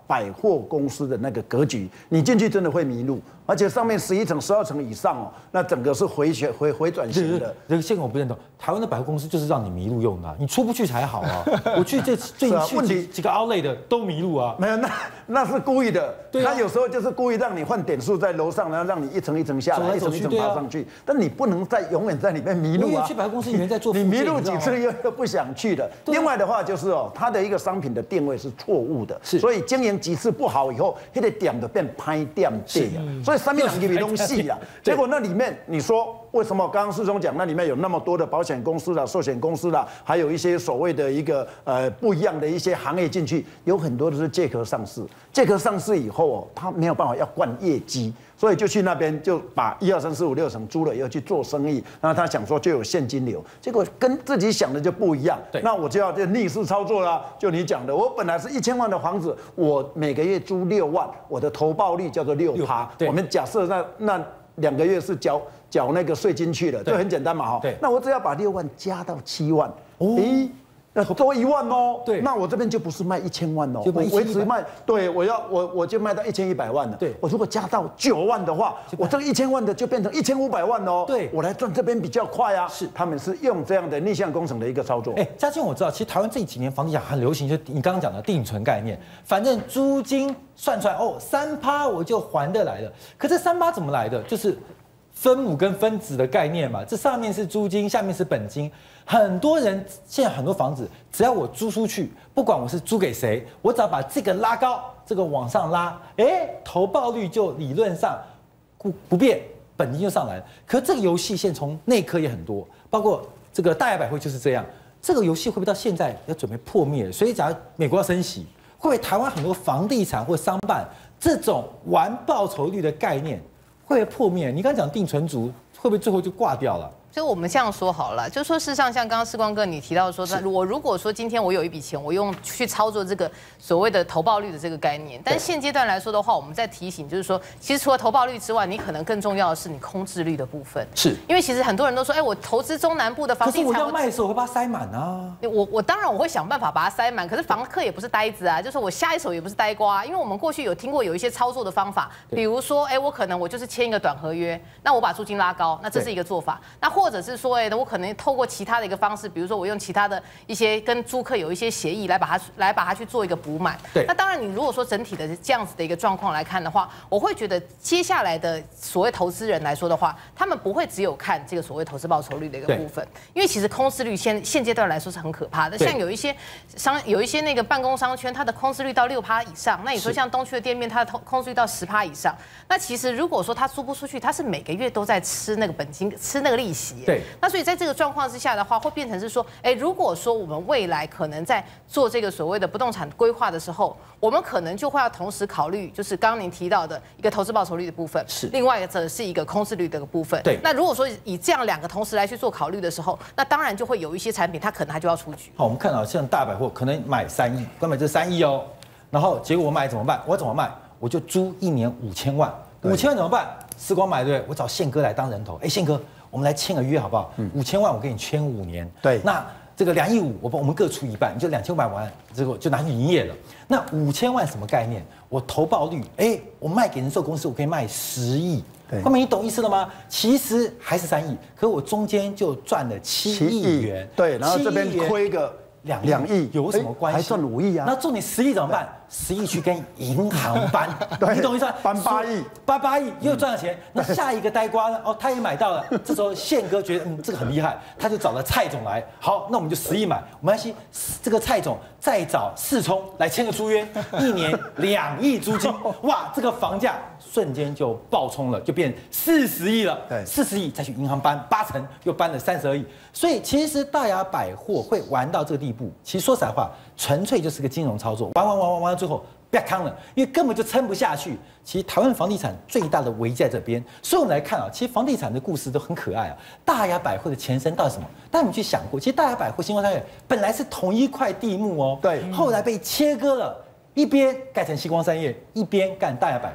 百货公司的那个格局，你进去真的会迷路，而且上面十一层、十二层以上哦，那整个是回旋回回转型的。 这个宪哥我不认同，台湾的百货公司就是让你迷路用的、啊，你出不去才好啊。我去这最近去几几个 outlet 的都迷路啊。 没有，那那是故意的。 对啊， 他有时候就是故意让你换点数在楼上，然后让你一层一层下来，一层一层爬上去。但你不能在永远在里面迷路啊。 去百货公司里面在做， 你迷路几次又又不想去了。另外的话就是哦，它的一个商品的定位是错误的，是，所以经营几次不好以后，那个点就变拍店店啊。所以三面两给东西啊，结果那里面你说为什么刚刚世忠讲那里面有那么多的保险公司啦、寿险公司啦，还有一些所谓的一个呃不一样的一些行业进去，有很多都是借壳上市。借壳上市以后哦，他没有办法要灌业绩，所以就去那边就把一二三四五六层租了以后去做生意，然后他想说就有现金流，结果跟自己想的就不一样。那我就要就逆势操作啦。就你讲的，我本来是一千万的房子，我每个月租六万，我的投报率叫做六趴。我们假设那那两个月是缴缴那个税金去了，就很简单嘛哈。那我只要把六万加到七万，诶。那多一万哦，对，那我这边就不是卖一千万哦，我维持卖，对，我要我我就卖到一千一百万了。对，我如果加到九万的话，我这个一千万的就变成一千五百万哦。对，我来赚这边比较快啊。是，他们是用这样的逆向工程的一个操作。哎， 嘉靖我知道，其实台湾这几年房地产很流行，就你刚刚讲的定存概念，反正租金算出来哦，三趴我就还得来了。可这三趴怎么来的？就是分母跟分子的概念嘛，这上面是租金，下面是本金。很多人现在很多房子，只要我租出去，不管我是租给谁，我只要把这个拉高，这个往上拉，哎，投报率就理论上不不变，本金就上来了。可这个游戏现在从内科也很多，包括这个大雅百汇就是这样。这个游戏会不会到现在要准备破灭？所以假如美国要升息，会不会台湾很多房地产或商办这种玩报酬率的概念会不会破灭？你刚才讲定存族会不会最后就挂掉了？ 所以我们这样说好了，就说事实上，像刚刚世光哥你提到说，那我如果说今天我有一笔钱，我用去操作这个所谓的投报率的这个概念，但是现阶段来说的话，我们在提醒就是说，其实除了投报率之外，你可能更重要的是你空置率的部分。是，因为其实很多人都说，哎，我投资中南部的房地产， 可是我要卖的时候，我会把它塞满啊。 我我当然我会想办法把它塞满，可是房客也不是呆子啊，就是我下一手也不是呆瓜，因为我们过去有听过有一些操作的方法，比如说，哎，我可能我就是签一个短合约，那我把租金拉高，那这是一个做法。那或者是说，哎，我可能透过其他的一个方式，比如说我用其他的一些跟租客有一些协议来把它来把它去做一个补满。对。那当然，你如果说整体的这样子的一个状况来看的话，我会觉得接下来的所谓投资人来说的话，他们不会只有看这个所谓投资报酬率的一个部分，因为其实空置率现现阶段来说是很可怕的。像有一些商有一些那个办公商圈，它的空置率到六趴以上。那你说像东区的店面，它的空置率到十趴以上。那其实如果说它租不出去，它是每个月都在吃那个本金，吃那个利息。对。那所以在这个状况之下的话，会变成是说，哎，如果说我们未来可能在做这个所谓的不动产规划的时候，我们可能就会要同时考虑，就是刚刚您提到的一个投资报酬率的部分，是另外一个则是一个空置率的部分。对。那如果说以这样两个同时来去做考虑的时候，那当然就会有一些产品它可能它就要出局。 好，我们看到像大百货可能买三亿，刚买这三亿哦，然后结果我买怎么办？我怎么卖？我就租一年五千万，五千万怎么办？时光买对不对？我找宪哥来当人头，哎，宪哥。我们来签个约好不好？五千万我给你签五年。对，那这个两亿五，我我们各出一半，你就两千五百万，这个就拿去营业了。那五千万什么概念？我投报率，哎，我卖给人寿公司，我可以卖十亿。后面你懂意思了吗？其实还是三亿，可我中间就赚了七亿元。对，然后这边亏个两两亿，有什么关系？还赚五亿啊？那重点十亿怎么办？十亿去跟银行搬，你懂意思吗？搬八亿，搬八亿又赚了钱。那下一个呆瓜呢？哦，他也买到了。这时候宪哥觉得嗯这个很厉害，他就找了蔡总来。好，那我们就十亿买，没关系。这个蔡总再找世聪来签个租约，一年两亿租金，哇，这个房价瞬间就爆冲了，就变四十亿了。对，四十亿再去银行搬八成，又搬了三十二亿。所以其实大雅百货会玩到这个地步，其实说实在话，纯粹就是个金融操作，玩玩玩玩玩到最后不要康了，因为根本就撑不下去。其实台湾房地产最大的危机在这边，所以我们来看啊，其实房地产的故事都很可爱啊。大雅百货的前身到底什么？大家有没有去想过？其实大雅百货、星光三月本来是同一块地目哦，对，后来被切割了，一边盖成星光三月，一边干大雅百货。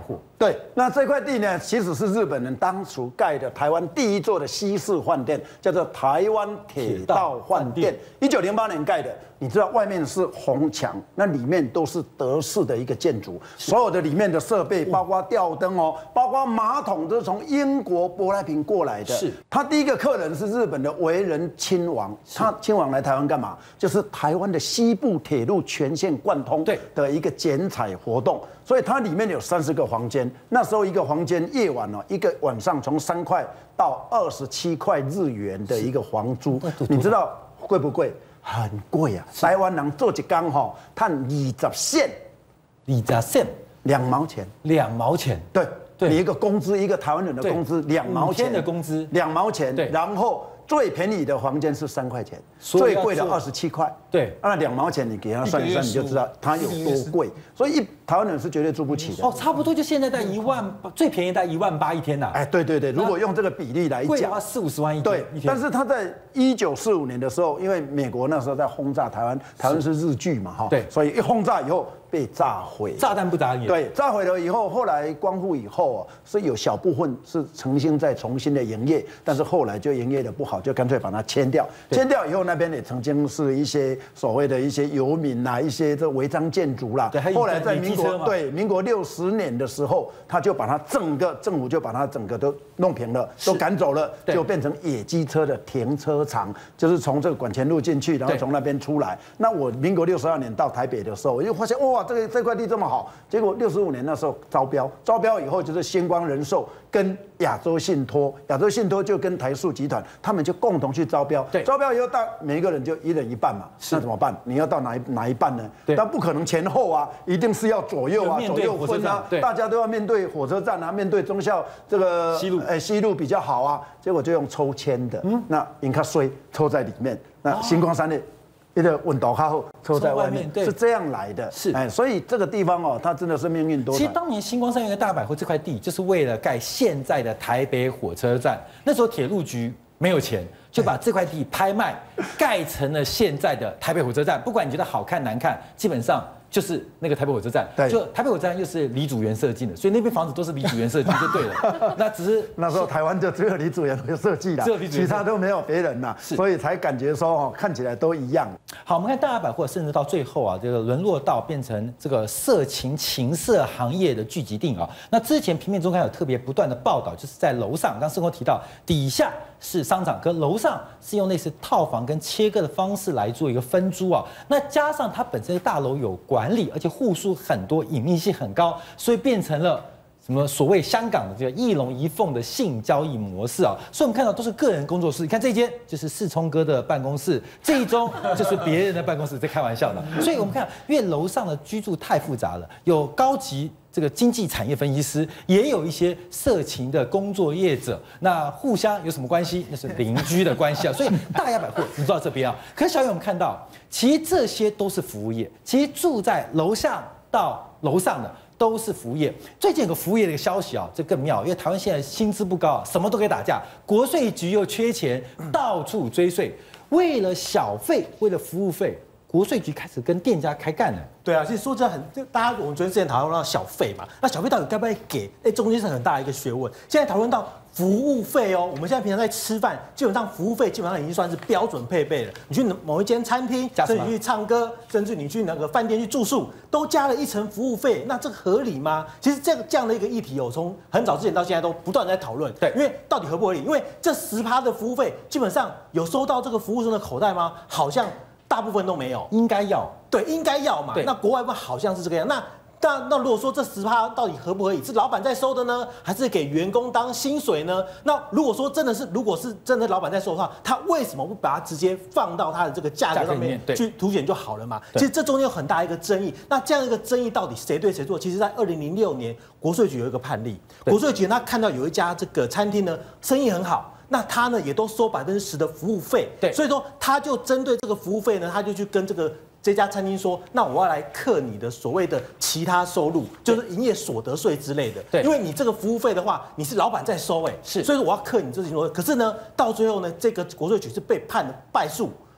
对，那这块地呢，其实是日本人当初盖的台湾第一座的西式饭店，叫做台湾铁道饭店，一九零八年盖的。你知道外面是红墙，那里面都是德式的一个建筑，所有的里面的设备，包括吊灯哦，包括马桶都是从英国舶来品过来的。是，他第一个客人是日本的维仁亲王，他亲王来台湾干嘛？就是台湾的西部铁路全线贯通的一个剪彩活动。所以它里面有三十个房间，那时候一个房间夜晚哦，一个晚上从三块到二十七块日元的一个房租，你知道贵不贵？很贵啊！台湾人做一工吼，赚二十线， 二十线两毛钱， 两毛钱， 对，你一个工资，一个台湾人的工资两毛钱的工资， 两毛钱，对，然后。最便宜的房间是三块钱，最贵的二十七块。对，那两毛钱你给他算一算，你就知道它有多贵。所以一台湾人是绝对住不起的。 哦，差不多就现在在一万，最便宜在一万八一天呐。 哎，对对对，如果用这个比例来讲， 贵的话四五十万一天。 对，但是他在一九四五年的时候，因为美国那时候在轰炸台湾，台湾是日据嘛哈，对，所以一轰炸以后。被炸毁， 炸弹不眨眼。 对，炸毁了以后，后来光复以后哦，是有小部分是重新再重新的营业，但是后来就营业的不好，就干脆把它迁掉。迁掉以后，那边也曾经是一些所谓的一些游民啦，一些这违章建筑啦。对，后来在民国对民国六十年的时候，他就把它整个政府就把它整个都弄平了，都赶走了，就变成野鸡车的停车场，就是从这个管前路进去，然后从那边出来。那我民国六十二年到台北的时候，我就发现哇。这个这块地这么好，结果六十五年那时候招标，招标以后就是星光人寿跟亚洲信托，亚洲信托就跟台塑集团，他们就共同去招标。对，招标以后到每一个人就一人一半嘛，那怎么办？你要到哪一哪一半呢？对，但不可能前后啊，一定是要左右啊，左右分啊，大家都要面对火车站啊，面对忠孝这个西路，哎，西路比较好啊，结果就用抽签的，嗯，那银卡税抽在里面，那星光三类。一个温度靠后抽在外面，是这样来的。是，哎，所以这个地方哦，它真的是命运多舛。 其实当年星光三月的大百货这块地，就是为了盖现在的台北火车站。那时候铁路局没有钱，就把这块地拍卖，盖成了现在的台北火车站。不管你觉得好看难看，基本上就是那个台北火车站。对，就台北火车站又是李祖原设计的，所以那边房子都是李祖原设计就对了。那只是那时候台湾就只有李祖原会设计啦，其他都没有别人啦，所以才感觉说哦，看起来都一样。 好，我们看大雅百货，甚至到最后啊，这个沦落到变成这个色情情色行业的聚集地啊。那之前平面周刊有特别不断的报道，就是在楼上，刚生活提到底下是商场，跟楼上是用类似套房跟切割的方式来做一个分租啊。那加上它本身的大楼有管理，而且户数很多，隐秘性很高，所以变成了什么所谓香港的这个一龙一凤的性交易模式啊。所以我们看到都是个人工作室，你看这间就是世聪哥的办公室，这一宗就是别人的办公室，在开玩笑的。所以我们看，因为楼上的居住太复杂了，有高级这个经济产业分析师，也有一些色情的工作业者，那互相有什么关系？那是邻居的关系啊。所以大雅百货你做到这边啊，可是小雨我们看到，其实这些都是服务业，其实住在楼下到楼上的都是服务业。最近有个服务业的一个消息啊，这更妙，因为台湾现在薪资不高，什么都可以打架，国税局又缺钱，到处追税，为了小费，为了服务费。国税局开始跟店家开干了。 对啊，其实说真的很，就大家我们昨天之前讨论到小费嘛，那小费到底该不该给？哎，中间是很大的一个学问。现在讨论到服务费哦，我们现在平常在吃饭，基本上服务费基本上已经算是标准配备了。你去某一间餐厅，甚至你去唱歌，甚至你去那个饭店去住宿，都加了一层服务费，那这个合理吗？其实这个这样的一个议题，有从很早之前到现在都不断在讨论。对，因为到底合不合理？因为这十趴的服务费，基本上有收到这个服务生的口袋吗？好像大部分都没有。 应该要， 对，应该要嘛。那国外不好像是这个样。那那那如果说这十趴到底合不合理？是老板在收的呢，还是给员工当薪水呢？那如果说真的是，如果是真的老板在收的话，他为什么不把它直接放到他的这个价格上面去凸显就好了嘛？其实这中间有很大一个争议。那这样一个争议到底谁对谁错？其实，在二零零六年国税局有一个判例，国税局他看到有一家这个餐厅呢，生意很好。那他呢也都收百分之十的服务费，对，所以说他就针对这个服务费呢，他就去跟这个这家餐厅说，那我要来课你的所谓的其他收入，就是营业所得税之类的，对，因为你这个服务费的话，你是老板在收，哎，是，所以说我要课你这些所得。可是呢，到最后呢，这个国税局是被判了败诉。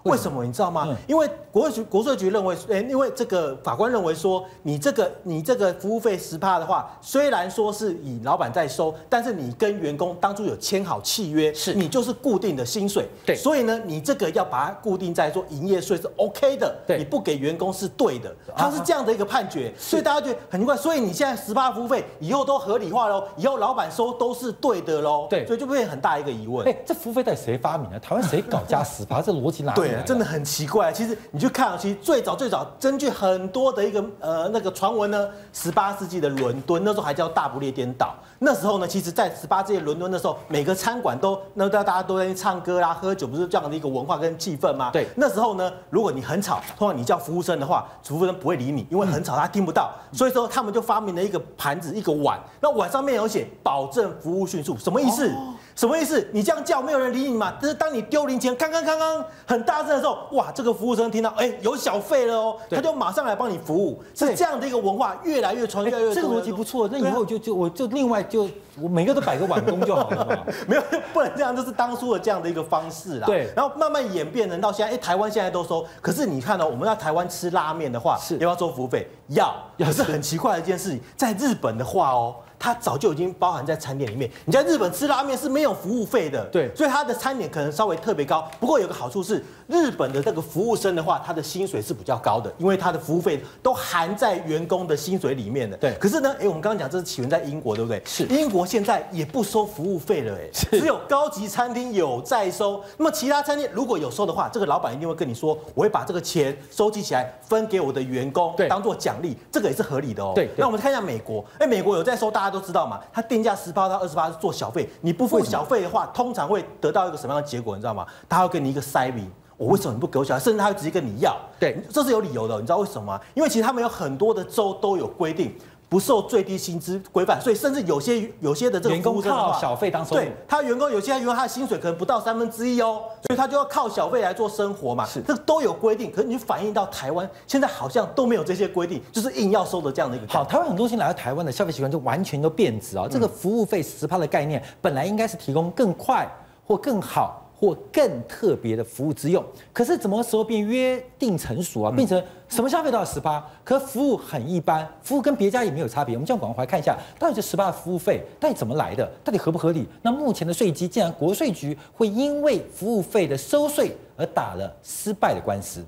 为什么你知道吗？因为国税局国税局认为，诶，因为这个法官认为说，你这个你这个服务费十趴的话，虽然说是以老板在收，但是你跟员工当初有签好契约， 是你就是固定的薪水， 对， 所以呢，你这个要把它固定在说营业税是 OK 的， 对， 你不给员工是对的，他是这样的一个判决，所以大家觉得很奇怪，所以你现在十趴服务费以后都合理化喽，以后老板收都是对的喽， 对， 所以就会很大一个疑问， 哎，这服务费到底谁发明的？台湾谁搞加十趴？这逻辑哪里来？ 对，真的很奇怪。其实你去看，其实最早最早根据很多的一个呃那个传闻呢，十八世纪的伦敦那时候还叫大不列颠岛。那时候呢，其实在十八世纪伦敦的时候，每个餐馆都那大家都在唱歌啦、喝酒，不是这样的一个文化跟气氛吗？ 对。 那时候呢，如果你很吵，通常你叫服务生的话，服务生不会理你，因为很吵他听不到。所以说他们就发明了一个盘子，一个碗，那碗上面有写保证服务迅速，什么意思？哦，什么意思？你这样叫没有人理你嘛？但是当你丢零钱，康康康康很大声的时候，哇，这个服务生听到，哎、欸，有小费了哦，他就马上来帮你服务。是这样的一个文化，越来越传，越来越多。 这个逻辑不错，那以后就就我就另外就我每个都摆个碗工就好了嘛。 没有，不能这样，这是当初的这样的一个方式啦。 对， 然后慢慢演变成到现在，哎、欸，台湾现在都收。可是你看哦，我们在台湾吃拉面的话，是要不要收服务费？要。可是很奇怪的一件事情，在日本的话哦。它早就已经包含在餐点里面。你在日本吃拉面是没有服务费的， 对， 所以它的餐点可能稍微特别高。不过有个好处是，日本的这个服务生的话，他的薪水是比较高的，因为他的服务费都含在员工的薪水里面的。 对。 可是呢，哎、欸，我们刚刚讲这是起源在英国，对不对？ 是。 英国现在也不收服务费了、欸，哎，只有高级餐厅有在收。那么其他餐厅如果有收的话，这个老板一定会跟你说，我会把这个钱收集起来分给我的员工，当做奖励，这个也是合理的哦。 对。 那我们看一下美国，哎、欸，美国有在收，大家都知道嘛，它定价十趴到二十趴是做小费，你不付小费的话，通常会得到一个什么样的结果？你知道吗？他会给你一个塞名。我为什么你不给我小费？甚至他会直接跟你要。 对， 这是有理由的。你知道为什么吗？因为其实他们有很多的州都有规定。不受最低薪资规范，所以甚至有些有些的这个员工靠小费当收入， 对，他员工有些员工他的薪水可能不到三分之一哦，所以他就要靠小费来做生活嘛。是，这都有规定。可是你反映到台湾，现在好像都没有这些规定，就是硬要收的这样的一个。 好，台湾很多新来到台湾的消费习惯就完全都变质啊、哦。这个服务费十趴的概念，本来应该是提供更快或更好。或更特别的服务之用，可是怎么时候变约定成熟啊？变成什么消费都要十趴，可服务很一般，服务跟别家也没有差别。我们这样广回来看一下，到底这十趴的服务费到底怎么来的？到底合不合理？那目前的税基，竟然国税局会因为服务费的收税而打了失败的官司。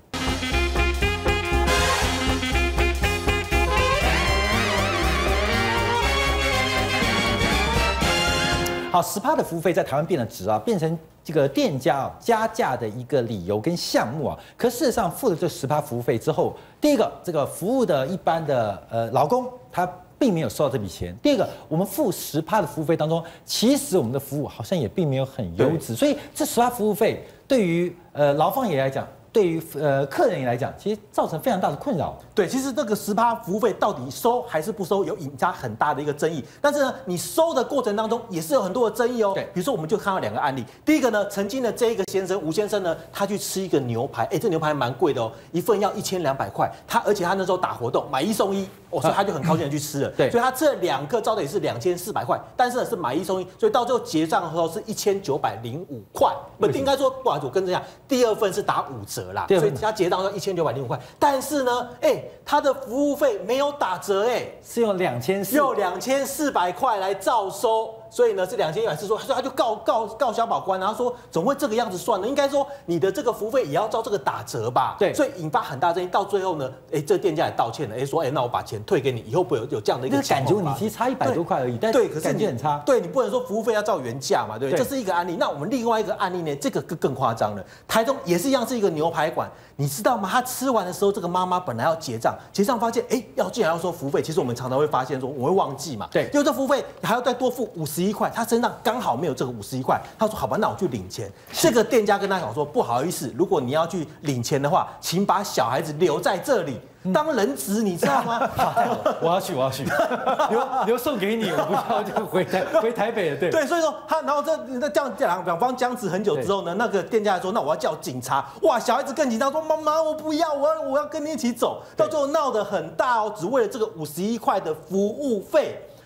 好，十趴的服务费在台湾变了质啊，变成这个店家啊加价的一个理由跟项目啊。可事实上，付了这十趴服务费之后，第一个，这个服务的一般的呃劳工他并没有收到这笔钱；第二个，我们付十趴的服务费当中，其实我们的服务好像也并没有很优质，所以这十趴服务费对于呃劳方也来讲。对于呃客人来讲，其实造成非常大的困扰。 对，其实这个十趴服务费到底收还是不收，有引发很大的一个争议。但是呢，你收的过程当中也是有很多的争议哦。对，比如说我们就看到两个案例。第一个呢，曾经的这一个先生吴先生呢，他去吃一个牛排，哎，这牛排蛮贵的哦，一份要一千两百块。他而且他那时候打活动，买一送一，哦，所以他就很高兴的去吃了。对，所以他吃了两个，招的也是两千四百块，但是呢是买一送一，所以到最后结账的时候是一千九百零五块。不，应该说不好意思，我跟着讲，第二份是打五折啦，所以他结账要一千九百零五块。但是呢，哎，他的服务费没有打折，哎， 是用两千四， 用两千四百块来照收。所以呢，是两千一百四十，所以他就告告告小保官，然后说怎么会这个样子算呢？应该说你的这个服务费也要照这个打折吧？对，所以引发很大争议。到最后呢，哎，这店家也道歉了，哎，说哎，那我把钱退给你，以后不会有有这样的一个感觉，你其实差一百多块而已，但对，可是感觉很差。 对，你不能说服务费要照原价嘛，对不对？这是一个案例。那我们另外一个案例呢，这个更更夸张了。台中也是一样，是一个牛排馆，你知道吗？他吃完的时候，这个妈妈本来要结账，结账发现哎，要竟然要收服务费。其实我们常常会发现说，我会忘记嘛，对，因为这服务费还要再多付五十一块，他身上刚好没有这个五十一块，他说好吧，那我去领钱。这个店家跟他讲说，不好意思，如果你要去领钱的话，请把小孩子留在这里当人质，你知道吗？ 我要去，我要去，留留送给你，我不要就回台回台北了。对对，所以说他，然后这那这样两两方僵持很久之后呢，那个店家说，那我要叫警察。哇，小孩子更紧张，说妈妈我不要，我要我要跟你一起走。到最后闹得很大哦，只为了这个五十一块的服务费。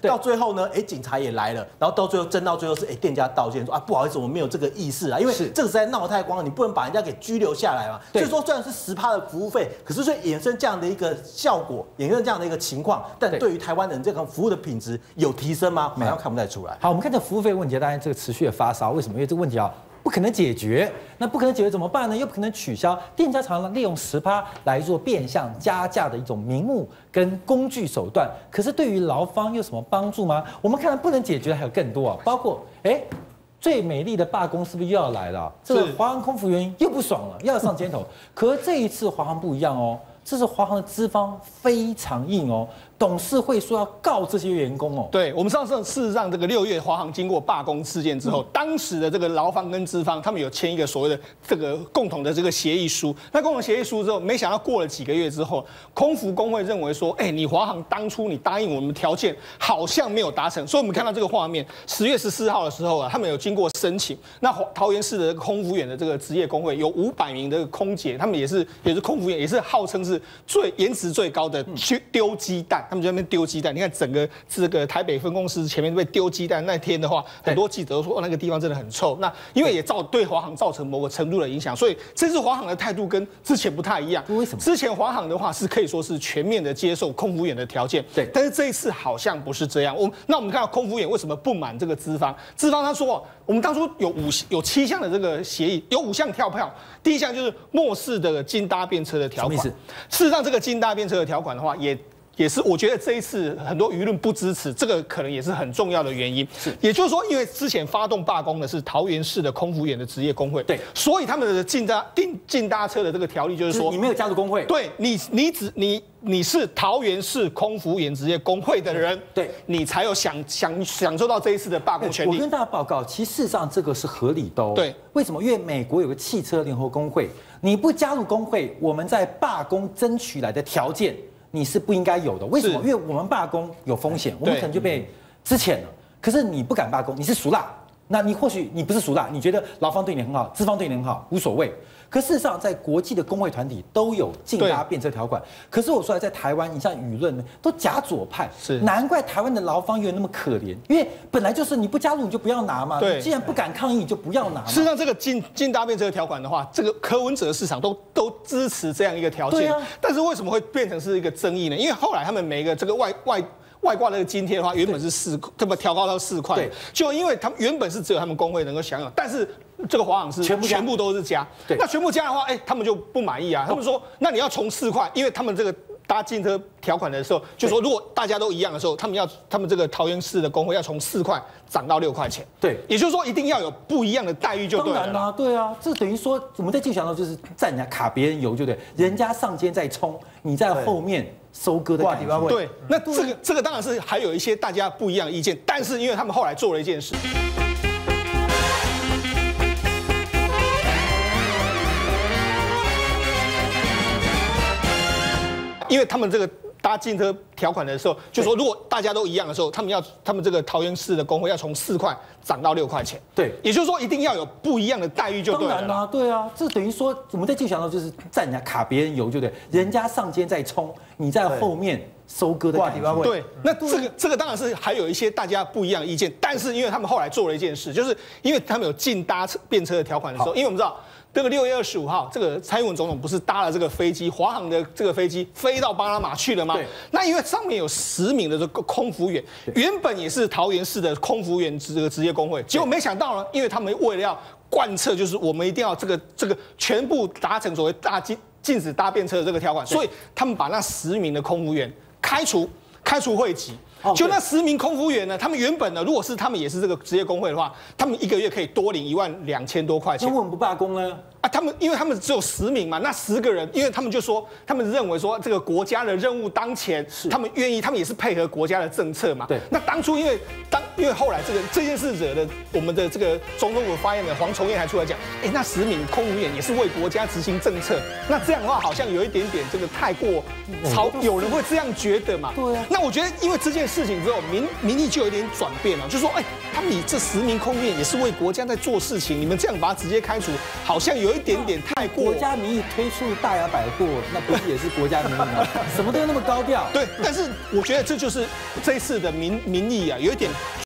到最后呢，哎，警察也来了，然后到最后争到最后是哎店家道歉说啊不好意思，我们没有这个意识啊，因为这个实在闹太光了，你不能把人家给拘留下来嘛。所以说虽然是十趴的服务费，可是所以衍生这样的一个效果，衍生这样的一个情况，但对于台湾人这个服务的品质有提升吗？好像看不太出来。 好，我们看这服务费问题，当然这个持续的发烧，为什么？因为这个问题啊。不可能解决，那不可能解决怎么办呢？又不可能取消，店家常常利用十趴来做变相加价的一种名目跟工具手段。可是对于劳方有什么帮助吗？我们看到不能解决的还有更多啊，包括哎，最美丽的罢工是不是又要来了？这个华航空服员又不爽了，又要上街头。可是这一次华航不一样哦，这是华航的资方非常硬哦。董事会说要告这些员工哦。 对，我们上次事实上这个六月华航经过罢工事件之后，嗯、当时的这个劳方跟资方他们有签一个所谓的这个共同的这个协议书。那共同协议书之后，没想到过了几个月之后，空服工会认为说，哎、欸，你华航当初你答应我们条件好像没有达成，所以我们看到这个画面，十月十四号的时候啊，他们有经过申请，那桃园市的空服员的这个职业工会有五百名的空姐，他们也是也是空服员，也是号称是最颜值最高的，去丢鸡蛋。他们在那边丢鸡蛋，你看整个这个台北分公司前面被丢鸡蛋那天的话，很多记者都说、哦、那个地方真的很臭。那因为也造对华航造成某个程度的影响，所以这次华航的态度跟之前不太一样。 为什么？ 之前华航的话是可以说是全面的接受空服员的条件，对。但是这一次好像不是这样。我们那我们看到空服员为什么不满这个资方？资方他说，我们当初有五有七项的这个协议，有五项跳票。第一项就是末世的金搭便车的条款。事实上，这个金搭便车的条款的话，也。也是，我觉得这一次很多舆论不支持，这个可能也是很重要的原因。是，也就是说，因为之前发动罢工的是桃园市的空服员的职业工会，对，所以他们的进搭进进搭车的这个条例就是说， 你没有加入工会， 对你，你只你你是桃园市空服员职业工会的人，对，你才有享享享受到这一次的罢工权利。 我跟大家报告，其实事实上这个是合理的哦。对，为什么？因为美国有个汽车联合工会，你不加入工会，我们在罢工争取来的条件。你是不应该有的，为什么？因为我们罢工有风险，我们可能就被资遣了。可是你不敢罢工，你是俗辣，那你或许你不是俗辣，你觉得劳方对你很好，资方对你很好，无所谓。可事实上，在国际的工会团体都有竞搭便车条款。可是我说来，在台湾，你像舆论呢，都假左派，是难怪台湾的劳方有那么可怜，因为本来就是你不加入你就不要拿嘛，对，既然不敢抗议，你就不要拿。事实上，这个竞竞搭便车条款的话，这个柯文哲市场都都支持这样一个条件，啊、但是为什么会变成是一个争议呢？因为后来他们每一个这个外外。外挂那个津贴的话，原本是四，这么调高到四块，就因为他们原本是只有他们工会能够享有，但是这个华航是全部全部都是加，那全部加的话，哎、欸，他们就不满意啊，他们说，那你要从四块，因为他们这个搭进车条款的时候，就说如果大家都一样的时候，他们要他们这个桃园市的工会要从四块涨到六块钱，对，也就是说一定要有不一样的待遇就对了。 当然啦，对啊，这等于说我们在继续讲到就是占人家卡别人油，就对，人家上街在冲，你在后面。收割的感觉， 对，那这个这个当然是还有一些大家不一样的意见，但是因为他们后来做了一件事，因为他们这个搭进车条款的时候，就说如果大家都一样的时候，他们要他们这个桃园市的工会要从四块涨到六块钱，对，也就是说一定要有不一样的待遇就对了。 当然啦，对啊，这等于说我们在继续讲到就是占人家卡别人油，就对，人家上街在冲，你在后面收割的感觉。 对，那这个这个当然是还有一些大家不一样的意见，但是因为他们后来做了一件事，就是因为他们有禁搭便车的条款的时候，因为我们知道。这个六月二十五号，这个蔡英文总统不是搭了这个飞机，华航的这个飞机飞到巴拿马去了吗？对。那因为上面有十名的这个空服员，原本也是桃园市的空服员这个职业工会，结果没想到呢，因为他们为了要贯彻，就是我们一定要这个这个全部达成所谓大禁禁止搭便车的这个条款，所以他们把那十名的空服员开除开除会籍。就那十名空服员呢，他们原本呢，如果是他们也是这个职业工会的话，他们一个月可以多领一万两千多块钱。 那为什么不罢工呢？ 啊，他们因为他们只有十名嘛，那十个人，因为他们就说，他们认为说这个国家的任务当前，他们愿意，他们也是配合国家的政策嘛。对。那当初因为当因为后来这个这件事惹的我们的这个总统府发言人黄崇彦还出来讲，哎、欸，那十名空服员也是为国家执行政策，那这样的话好像有一点点这个太过超，有人会这样觉得嘛？对啊。那我觉得因为这件事情之后，民民意就有点转变了，就说，哎、欸，他们你这十名空服员也是为国家在做事情，你们这样把他直接开除，好。 好像有一点点太过。 国家名义推出大雅百货，那不是也是国家名义吗？什么都那么高调。 对，但是我觉得这就是这一次的民民意啊，有一点。